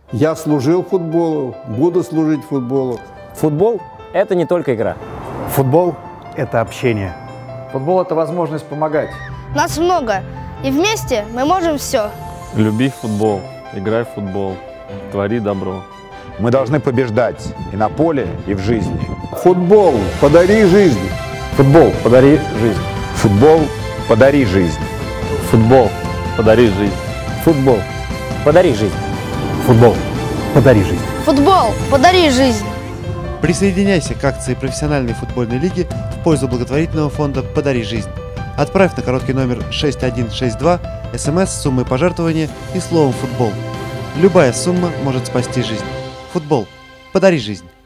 Я служил футболу, буду служить футболу. Футбол – это не только игра. Футбол – это общение. Футбол – это возможность помогать. Нас много, и вместе мы можем все. Люби футбол, играй в футбол, твори добро. Мы должны побеждать и на поле, и в жизни. Футбол, подари жизнь. Футбол – подари жизнь. Футбол – подари жизнь. Футбол, подари жизнь. Футбол – подари жизнь. Футбол – подари жизнь. Футбол, подари жизнь. Присоединяйся к акции профессиональной футбольной лиги в пользу благотворительного фонда «Подари жизнь». Отправь на короткий номер 6162 СМС с суммой пожертвования и словом «футбол». Любая сумма может спасти жизнь. Футбол. Подари жизнь.